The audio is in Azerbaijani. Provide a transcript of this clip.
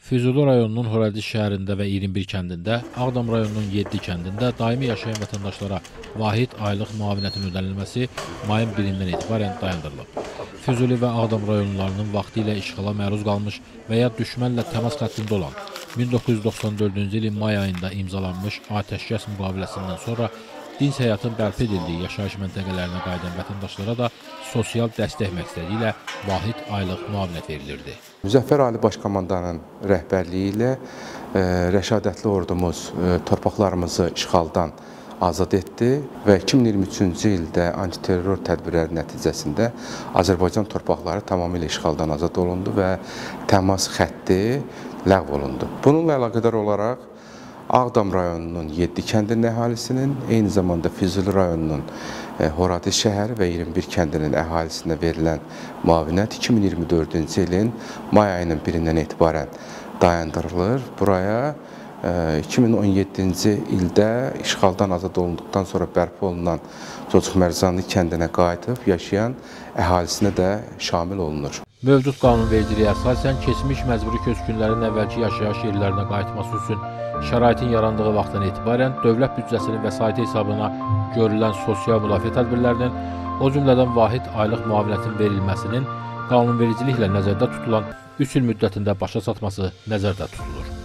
Füzuli rayonunun Horadiz şəhərində və 21 kəndində, Ağdam rayonunun 7 kəndində daimi yaşayan vətəndaşlara vahid aylıq müavinətin ödənilməsi mayın 1-dən etibarən dayandırılıb. Füzuli və Ağdam rayonlarının vaxtilə işğala məruz qalmış və ya düşmənlə təmas xəttində olan 1994-cü ilin may ayında imzalanmış atəşkəs müqaviləsindən sonra dinc həyatın bərpa edildiyi yaşayış məntəqələrinə qayıdan vətəndaşlara da sosial dəstək məqsədi ilə vahid aylıq müavinət verilirdi. Müzəffər Ali Başkomandanın rəhbərliyi ilə rəşadətli ordumuz torpaqlarımızı işğaldan azad etdi və 2023-cü ildə antiterror tədbirləri nəticəsində Azərbaycan torpaqları tamamilə işğaldan azad olundu və təmas xətti ləğv olundu. Bununla əlaqədar olaraq Ağdam rayonunun 7 kəndinin əhalisinin, eyni zamanda Füzuli rayonunun Horadiz şəhəri və 21 kəndinin əhalisinə verilən müavinət 2024-cü ilin may ayının 1-dən etibarən dayandırılır. Buraya 2017-ci ildə işğaldan azad olunduqdan sonra bərpa olunan Cocuq Mərzanlı kəndinə qayıdıb yaşayan əhalisinə də şamil olunur. Mövcud qanunvericiliyə əsasən keçmiş məcburi köçkünlərin əvvəlki yaşayış yerlərinə qayıtması üçün şəraitin yarandığı vaxtdan etibarən dövlət büdcəsinin vəsaiti hesabına görülən sosial müdafiə tədbirlərinin, o cümlədən vahid aylıq müavinətin verilməsinin qanunvericiliklə nəzərdə tutulan 3 il müddətində başa çatması nəzərdə tutulur.